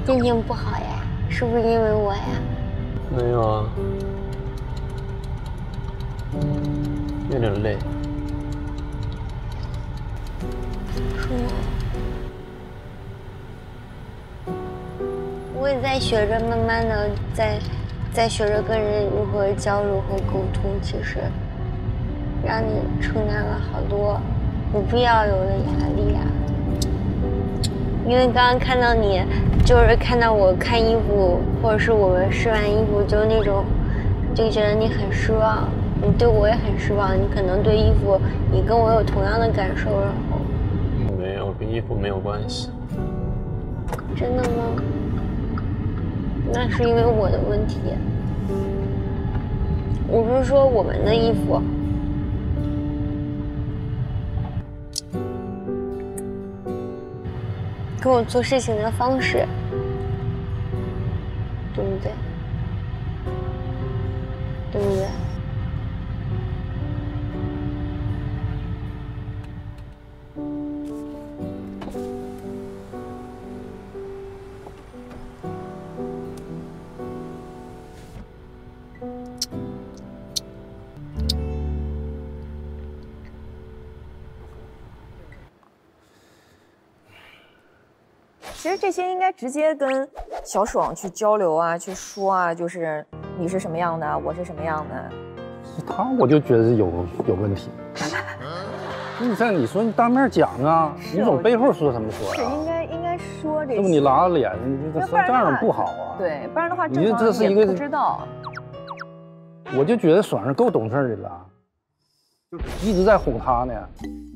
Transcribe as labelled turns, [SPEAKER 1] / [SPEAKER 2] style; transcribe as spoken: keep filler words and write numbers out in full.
[SPEAKER 1] 心情不好呀？是不是因为我呀？
[SPEAKER 2] 没有啊，有点累。
[SPEAKER 1] 是吗？我也在学着，慢慢的在在学着跟人如何交流和沟通。其实，让你承担了好多不必要有的压力啊。因为刚刚看到你，就是看到我看衣服，或者是我们试完衣服，就那种，就觉得你很失望，你对我也很失望。你可能对衣服，你跟我有同样的感受，然后。
[SPEAKER 2] 没有，跟衣服没有关系。
[SPEAKER 1] 真的吗？那是因为我的问题。我不是说我们的衣服。跟我做事情的方式，对不对？对不对？
[SPEAKER 3] 其实这些应该直接跟小爽去交流啊，去说啊，就是你是什么样的，我是什么样的。
[SPEAKER 4] 他我就觉得是有有问题。你这你说你当面讲啊，你总背后说什么说
[SPEAKER 3] 呀？是应该应该说这些。
[SPEAKER 4] 这不你拉着脸，你这这样不好啊。
[SPEAKER 3] 对，不然的话，
[SPEAKER 4] 你这是一个
[SPEAKER 3] 不知道。
[SPEAKER 4] 我就觉得爽是够懂事的了，一直在哄他呢。